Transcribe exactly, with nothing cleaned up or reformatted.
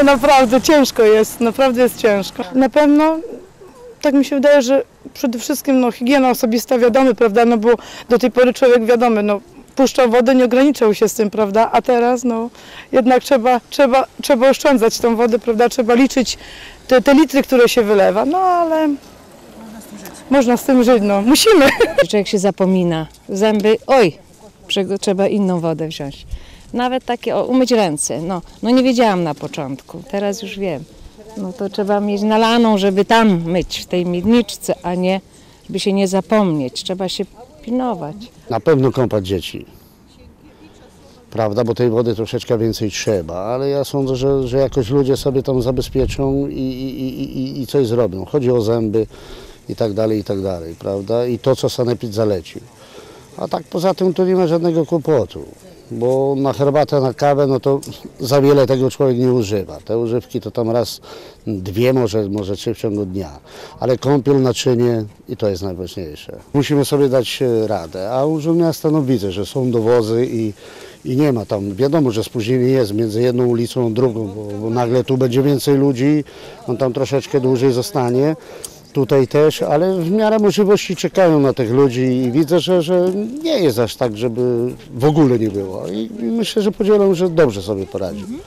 Naprawdę ciężko jest, naprawdę jest ciężko. Na pewno, tak mi się wydaje, że przede wszystkim no, higiena osobista, wiadomo, prawda, no bo do tej pory człowiek wiadomy, no puszczał wodę, nie ograniczał się z tym, prawda, a teraz no jednak trzeba, trzeba, trzeba oszczędzać tą wodę, prawda, trzeba liczyć te, te litry, które się wylewa, no ale można z tym żyć, no musimy. Człowiek się zapomina, zęby, oj, trzeba inną wodę wziąć. Nawet takie, o, umyć ręce, no, no nie wiedziałam na początku, teraz już wiem. No to trzeba mieć nalaną, żeby tam myć, w tej miedniczce, a nie, żeby się nie zapomnieć, trzeba się pilnować. Na pewno kąpać dzieci, prawda, bo tej wody troszeczkę więcej trzeba, ale ja sądzę, że, że jakoś ludzie sobie tam zabezpieczą i, i, i, i coś zrobią. Chodzi o zęby i tak dalej, i tak dalej, prawda, i to, co sanepid zalecił. A tak poza tym to nie ma żadnego kłopotu, bo na herbatę, na kawę, no to za wiele tego człowiek nie używa. Te używki to tam raz, dwie, może, może trzy w ciągu dnia. Ale kąpiel, naczynie i to jest najważniejsze. Musimy sobie dać radę, a Urząd Miasta no widzę, że są dowozy i, i nie ma tam, wiadomo, że spóźnienie jest między jedną ulicą a drugą, bo, bo nagle tu będzie więcej ludzi, on tam troszeczkę dłużej zostanie. Tutaj też, ale w miarę możliwości czekają na tych ludzi i widzę, że, że nie jest aż tak, żeby w ogóle nie było. I myślę, że podzielą, że dobrze sobie poradzi.